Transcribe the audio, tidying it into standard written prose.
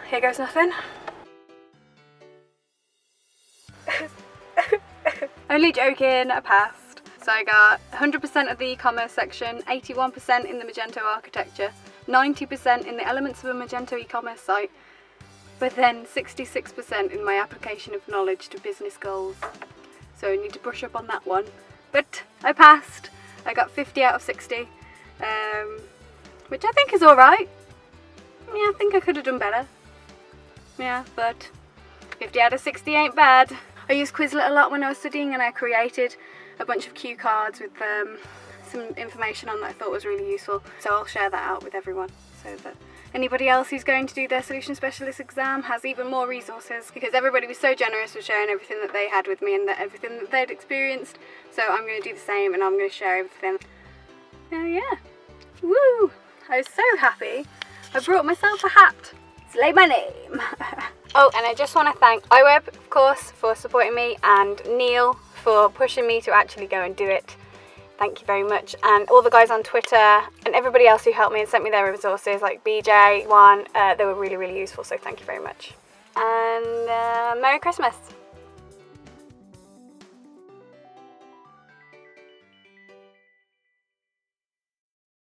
here goes nothing. Only joking, I passed. So I got 100% of the e-commerce section, 81% in the Magento Architecture, 90% in the elements of a Magento e-commerce site, but then 66% in my application of knowledge to business goals. So I need to brush up on that one. But I passed. I got 50 out of 60, which I think is alright. Yeah, I think I could have done better. Yeah, but 50 out of 60 ain't bad. I used Quizlet a lot when I was studying, and I created a bunch of cue cards with some information on that I thought was really useful. So I'll share that out with everyone so that anybody else who's going to do their Solution Specialist exam has even more resources, because everybody was so generous with sharing everything that they had with me and everything that they'd experienced. So I'm going to do the same, and I'm going to share everything. Oh yeah, woo! I was so happy. I brought myself a hat. Slay my name. Oh, and I just want to thank iWeb, of course, for supporting me, and Neil for pushing me to actually go and do it. Thank you very much. And all the guys on Twitter and everybody else who helped me and sent me their resources, like BJ, Juan, they were really, really useful, so thank you very much. And Merry Christmas.